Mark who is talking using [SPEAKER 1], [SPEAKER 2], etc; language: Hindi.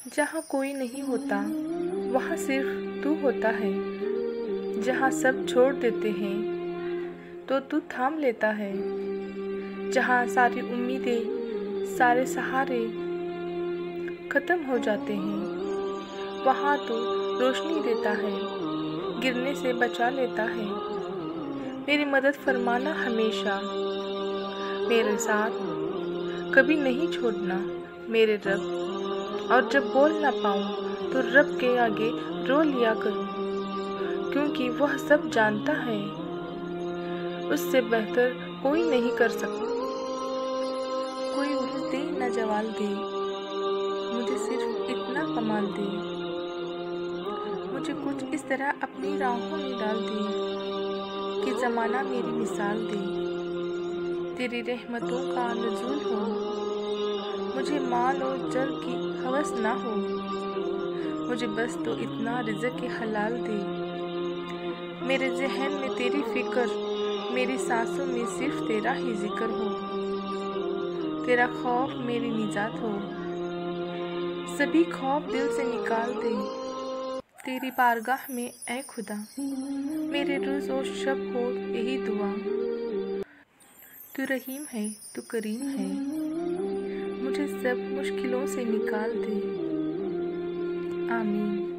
[SPEAKER 1] जहाँ कोई नहीं होता वहाँ सिर्फ तू होता है। जहाँ सब छोड़ देते हैं तो तू थाम लेता है। जहाँ सारी उम्मीदें सारे सहारे खत्म हो जाते हैं वहाँ तू रोशनी देता है, गिरने से बचा लेता है। मेरी मदद फरमाना हमेशा, मेरे साथ कभी नहीं छोड़ना मेरे रब। और जब बोल ना पाऊँ तो रब के आगे रो लिया करूँ, क्योंकि वह सब जानता है, उससे बेहतर कोई नहीं कर सकता। कोई उर्स दे न जवाल दे, मुझे सिर्फ इतना कमाल दे। मुझे कुछ इस तरह अपनी राहों में डाल दे कि ज़माना मेरी मिसाल दे। तेरी रहमतों का नुज़ूल हो, मुझे माल और जल की हवस ना हो। मुझे बस तो इतना रिज़्क़ के हलाल दे। मेरे ज़हन में तेरी फ़िक्र, मेरी सांसों में सिर्फ तेरा ही ज़िक्र हो। तेरा खौफ मेरी निजात हो, सभी खौफ दिल से निकाल दे। तेरी बारगाह में ऐ खुदा मेरे रोज़ और शब हो यही दुआ। तू रहीम है, तू करीम है, मुझे सब मुश्किलों से निकाल दे। आमीन।